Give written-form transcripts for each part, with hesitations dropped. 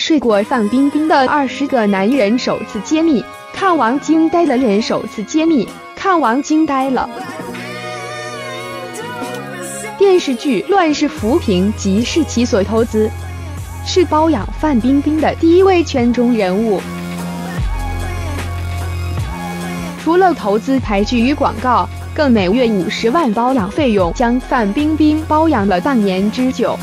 睡过范冰冰的20个男人首次揭秘，看完惊呆了人首次揭秘，看完惊呆了。电视剧《乱世浮萍》即是其所投资，是包养范冰冰的第一位圈中人物。除了投资台剧与广告，更每月50万包养费用，将范冰冰包养了半年之久。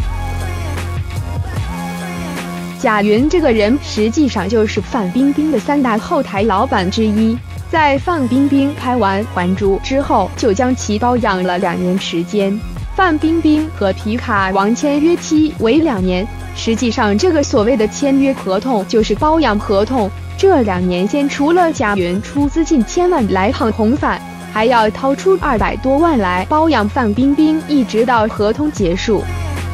贾云这个人实际上就是范冰冰的3大后台老板之一，在范冰冰拍完《还珠》之后，就将其包养了2年时间。范冰冰和皮卡王签约期为2年，实际上这个所谓的签约合同就是包养合同。这2年间，除了贾云出资近1000万来捧红范，还要掏出200多万来包养范冰冰，一直到合同结束。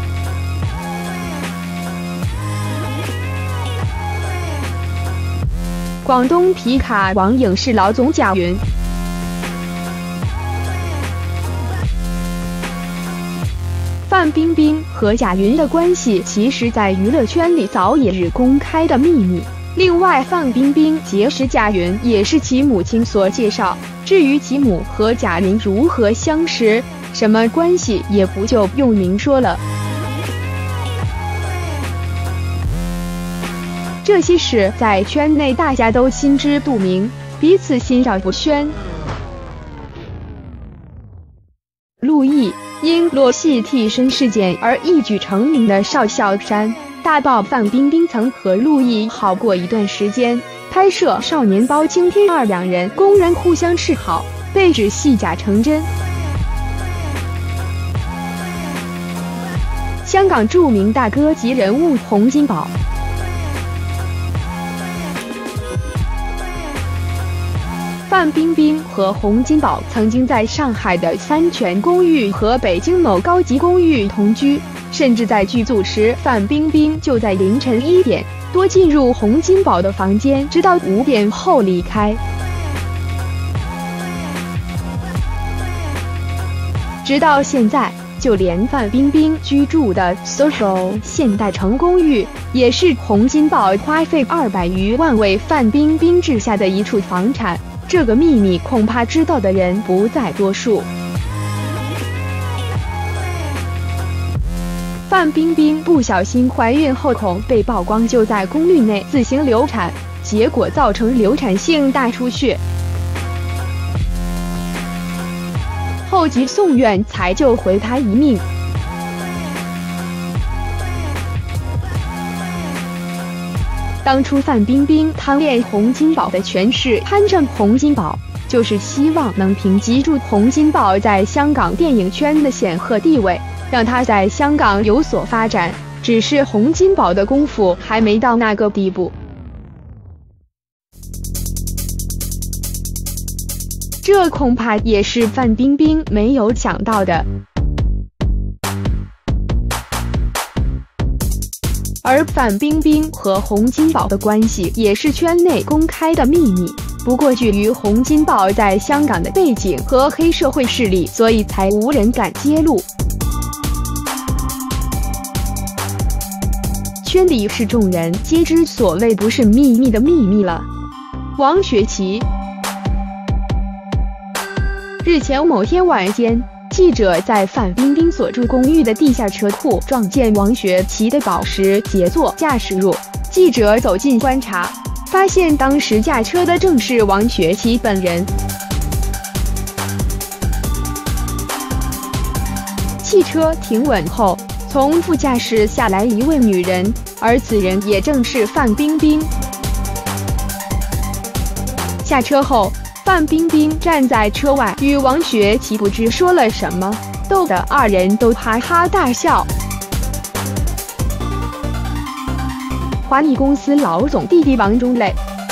广东皮卡王影视老总贾云。范冰冰和贾云的关系其实在娱乐圈里早已是公开的秘密。另外，范冰冰结识贾云也是其母亲所介绍，至于其母和贾云如何相识，什么关系也不就用明说了。这些事在圈内大家都心知肚明，彼此欣赏不宣。陆毅因洛戏替身事件而一举成名的邵孝山大爆范冰冰曾和陆毅好过一段时间，拍摄《少年包青天2》，2人公然互相示好，被指戏假成真。香港著名大哥级人物洪金宝。范冰冰和洪金宝曾经在上海的三泉公寓和北京某高级公寓同居，甚至在剧组时，范冰冰就在凌晨1点多进入洪金宝的房间，直到5点后离开。直到现在，就连范冰冰居住的 SOHO 现代城公寓，也是洪金宝花费200余万为范冰冰置下的一处房产。这个秘密恐怕知道的人不在多数。范冰冰不小心怀孕后，恐被曝光就在公寓内自行流产，结果造成流产性大出血，后即送院才救回她一命。当初范冰冰贪恋洪金宝的权势，攀上洪金宝，就是希望能评击住洪金宝在香港电影圈的显赫地位，让他在香港有所发展。只是洪金宝的功夫还没到那个地步，这恐怕也是范冰冰没有想到的。而范冰冰和洪金宝的关系也是圈内公开的秘密，不过据于洪金宝在香港的背景和黑社会势力，所以才无人敢揭露。圈里是众人皆知，所谓不是秘密的秘密了。王学圻。日前某天晚间，记者在范冰冰所住公寓的地下车库撞见王学圻的保时捷座驾驶入，记者走近观察，发现当时驾车的正是王学圻本人。汽车停稳后，从副驾驶下来一位女人，而此人也正是范冰冰。下车后，范冰冰站在车外与王学圻不知说了什么，逗得2人都哈哈大笑。华谊公司老总弟弟王中磊。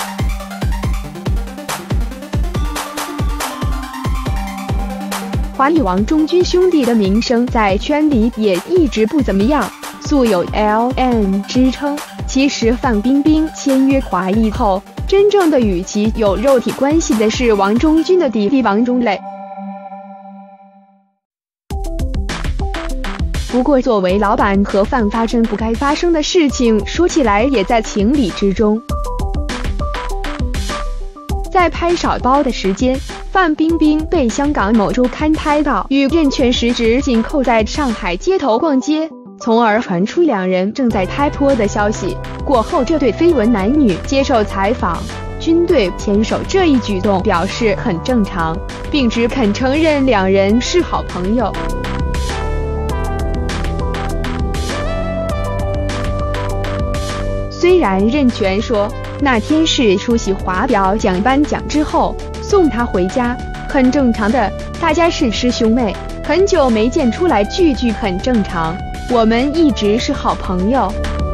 华谊王中军兄弟的名声在圈里也一直不怎么样，素有 LM 之称。其实范冰冰签约华谊后，真正的与其有肉体关系的是王中军的弟弟王中磊。 不过作为老板和范发生不该发生的事情，说起来也在情理之中。在拍少包的时间，范冰冰被香港某周刊拍到与任泉十指紧扣在上海街头逛街，从而传出两人正在拍拖的消息。过后，这对绯闻男女接受采访，均对牵手这一举动表示很正常，并只肯承认两人是好朋友。虽然任泉说那天是出席华表奖颁奖之后送他回家，很正常的，大家是师兄妹，很久没见，出来聚聚很正常，我们一直是好朋友。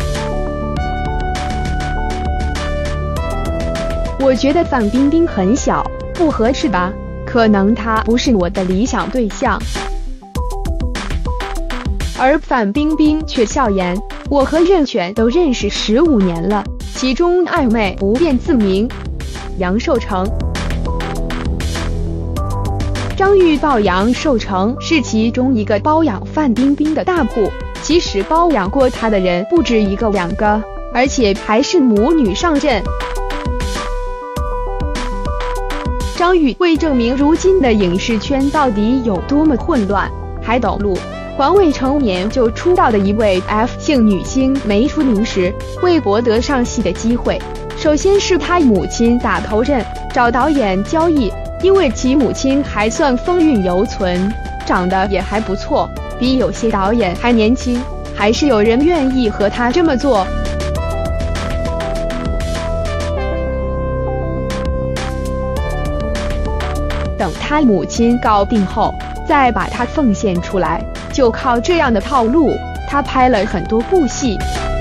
我觉得范冰冰很小，不合适吧？可能她不是我的理想对象。而范冰冰却笑言，我和任泉都认识15年了，其中暧昧不便自明。杨受成。张玉抱杨受成是其中一个包养范冰冰的大户，其实包养过她的人不止一个两个，而且还是母女上阵。张玉为证明如今的影视圈到底有多么混乱，还抖露还未成年就出道的一位 F 姓女星没出名时，为博得上戏的机会，首先是她母亲打头阵找导演交易，因为其母亲还算风韵犹存，长得也还不错，比有些导演还年轻，还是有人愿意和她这么做。等他母亲搞定后，再把他奉献出来，就靠这样的套路，他拍了很多部戏。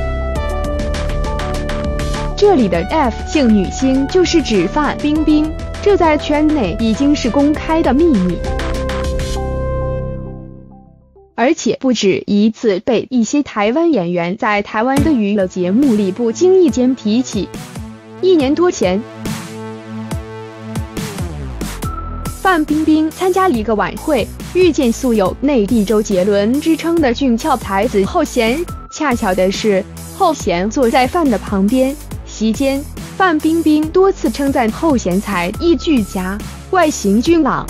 这里的 F 姓女星就是指范冰冰，这在圈内已经是公开的秘密，而且不止一次被一些台湾演员在台湾的娱乐节目里不经意间提起。1年多前，范冰冰参加一个晚会，遇见素有内地周杰伦之称的俊俏才子后弦。恰巧的是，后弦坐在范的旁边。席间，范冰冰多次称赞后弦才艺俱佳，外形俊朗。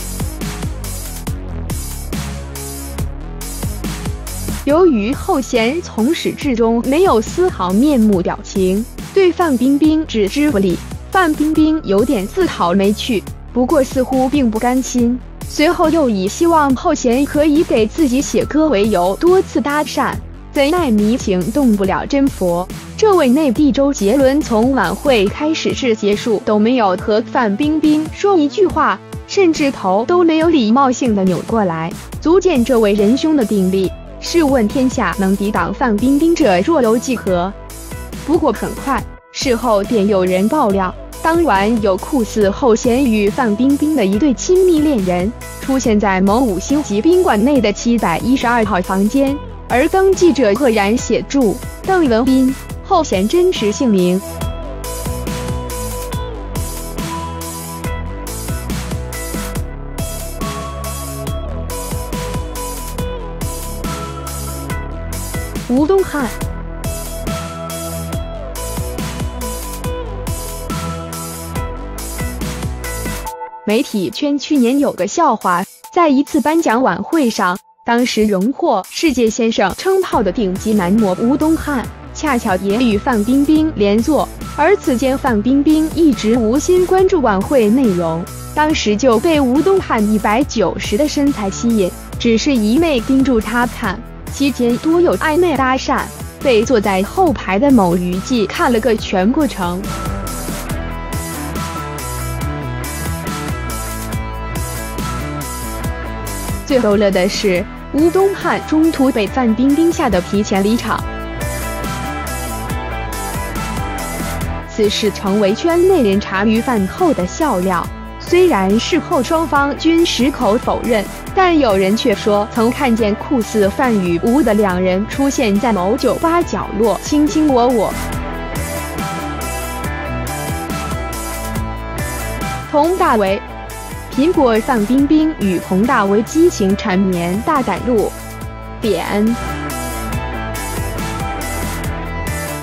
由于后弦从始至终没有丝毫面目表情，对范冰冰置之不理，范冰冰有点自讨没趣。不过似乎并不甘心，随后又以希望后弦可以给自己写歌为由多次搭讪，怎奈迷情动不了真佛。这位内地周杰伦从晚会开始至结束都没有和范冰冰说一句话，甚至头都没有礼貌性的扭过来，足见这位仁兄的定力。试问天下能抵挡范冰冰者若有几何？不过很快，事后便有人爆料，当晚有酷似后弦与范冰冰的一对亲密恋人出现在某5星级宾馆内的712号房间，而登记者赫然写注邓文彬，后弦真实姓名。吴东汉。媒体圈去年有个笑话，在一次颁奖晚会上，当时荣获世界先生称号的顶级男模吴东汉，恰巧也与范冰冰连坐，而此间范冰冰一直无心关注晚会内容，当时就被吴东汉190的身材吸引，只是一昧盯住他看，期间多有暧昧搭讪，被坐在后排的某娱记看了个全过程。最逗乐的是，吴东汉中途被范冰冰吓得提前离场。此事成为圈内人茶余饭后的笑料。虽然事后双方均矢口否认，但有人却说曾看见酷似范与吴的两人出现在某酒吧角落卿卿我我。佟大为。苹果范冰冰与佟大为激情缠绵大胆露点。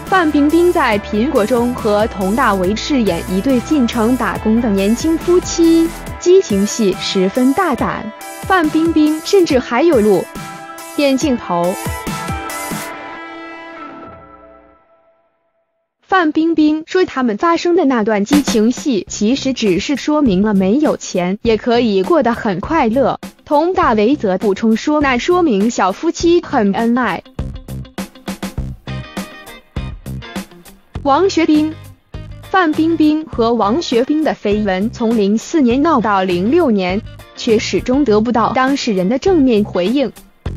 范冰冰在苹果中和佟大为饰演一对进城打工的年轻夫妻，激情戏十分大胆。范冰冰甚至还有露点镜头。范冰冰说，他们发生的那段激情戏其实只是说明了没有钱也可以过得很快乐。佟大为则补充说，那说明小夫妻很恩爱。王学兵，范冰冰和王学兵的绯闻从04年闹到06年，却始终得不到当事人的正面回应。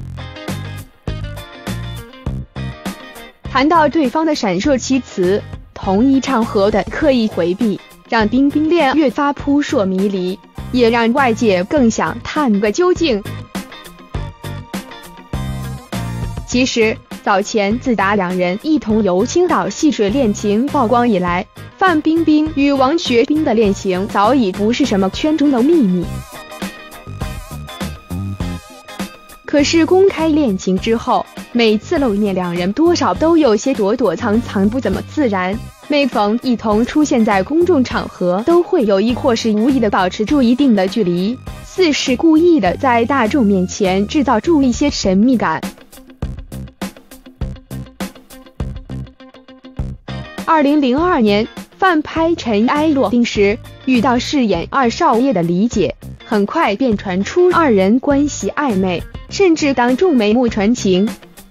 谈到对方的闪烁其词，同一场合的刻意回避，让冰冰恋越发扑朔迷离，也让外界更想探个究竟。其实早前自打两人一同游青岛戏水恋情曝光以来，范冰冰与王学兵的恋情早已不是什么圈中的秘密。可是公开恋情之后，每次露面两人多少都有些躲躲藏藏，不怎么自然。每逢一同出现在公众场合，都会有意或是无意的保持住一定的距离，似是故意的在大众面前制造出一些神秘感。2002年，范拍《尘埃落定》时，遇到饰演二少爷的李姐，很快便传出二人关系暧昧，甚至当众眉目传情。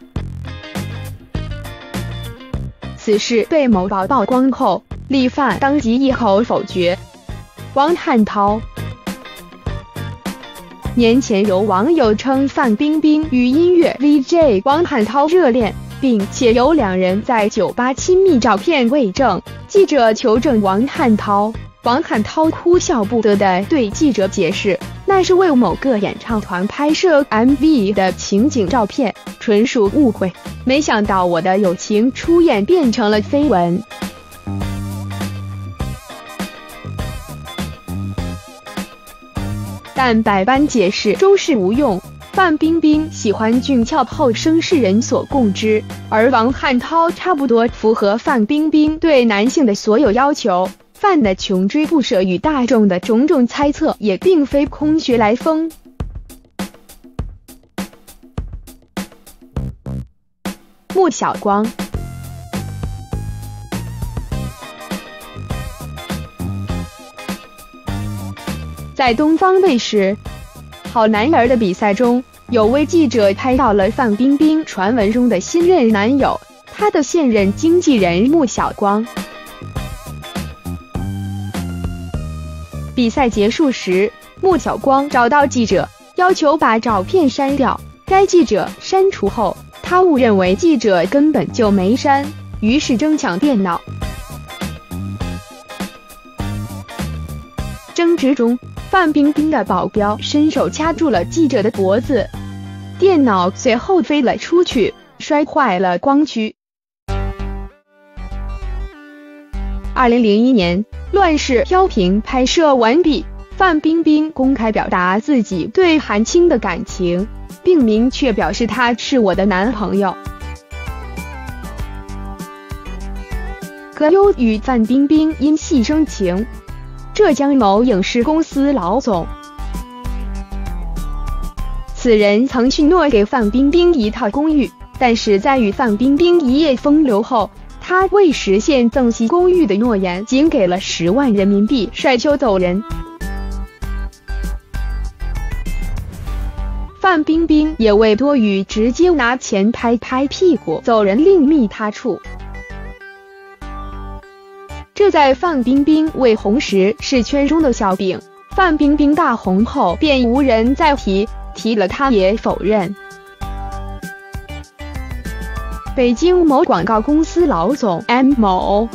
此事被某报曝光后，李范当即一口否决。王汉涛，年前有网友称范冰冰与音乐 VJ 王汉涛热恋，并且有两人在酒吧亲密照片为证。记者求证王汉涛哭笑不得地对记者解释，那是为某个演唱团拍摄 MV 的情景照片，纯属误会。没想到我的友情出演变成了绯闻。但百般解释终是无用。范冰冰喜欢俊俏后生是人所共知，而王汉涛差不多符合范冰冰对男性的所有要求。范的穷追不舍与大众的种种猜测也并非空穴来风。穆晓光，在东方卫视好男儿的比赛中，有位记者拍到了范冰冰传闻中的新任男友，他的现任经纪人穆晓光。比赛结束时，穆晓光找到记者，要求把照片删掉。该记者删除后，他误认为记者根本就没删，于是争抢电脑。争执中，范冰冰的保镖伸手掐住了记者的脖子，电脑随后飞了出去，摔坏了光驱。2001年，乱世飘萍拍摄完毕，范冰冰公开表达自己对韩青的感情，并明确表示他是我的男朋友。葛优与范冰冰因戏生情。浙江某影视公司老总，此人曾许诺给范冰冰一套公寓，但是在与范冰冰一夜风流后，他为实现赠其公寓的诺言，仅给了10万人民币，率袖走人。范冰冰也为多余，直接拿钱拍屁股走人，另觅他处。这在范冰冰未红时是圈中的笑柄，范冰冰大红后便无人再提，提了她也否认。北京某广告公司老总 M 某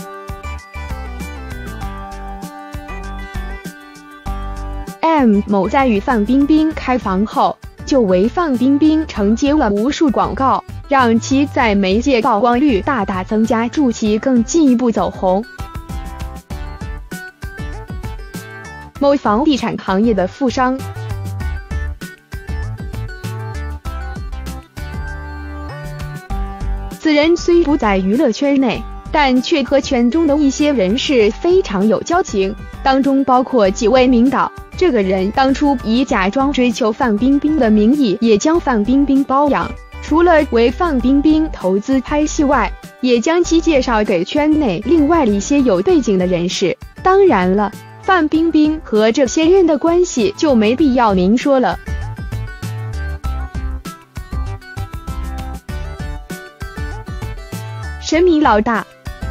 在与范冰冰开房后，就为范冰冰承接了无数广告，让其在媒介曝光率大大增加，助其更进一步走红。某房地产行业的富商此人虽不在娱乐圈内， 但却和圈中的一些人士非常有交情，当中包括几位名导。这个人当初以假装追求范冰冰的名义，也将范冰冰包养，除了为范冰冰投资拍戏外，也将其介绍给圈内另外一些有背景的人士。当然了，范冰冰和这些人的关系就没必要明说了。神秘老大。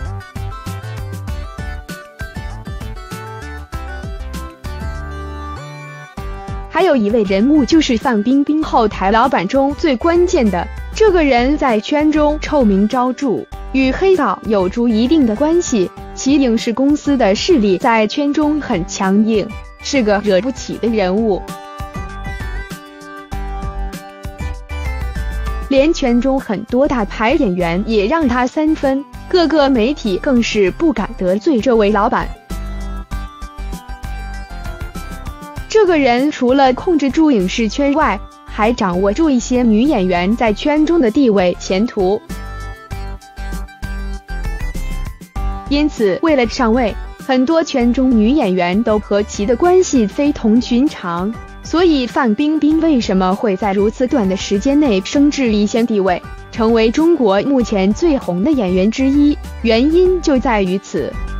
还有一位人物就是范冰冰后台老板中最关键的，这个人在圈中臭名昭著，与黑道有着一定的关系，其影视公司的势力在圈中很强硬，是个惹不起的人物。连圈中很多大牌演员也让他3分，各个媒体更是不敢得罪这位老板。这个人除了控制住影视圈外，还掌握住一些女演员在圈中的地位、前途。因此，为了上位，很多圈中女演员都和其的关系非同寻常。所以，范冰冰为什么会在如此短的时间内升至一线地位，成为中国目前最红的演员之一，原因就在于此。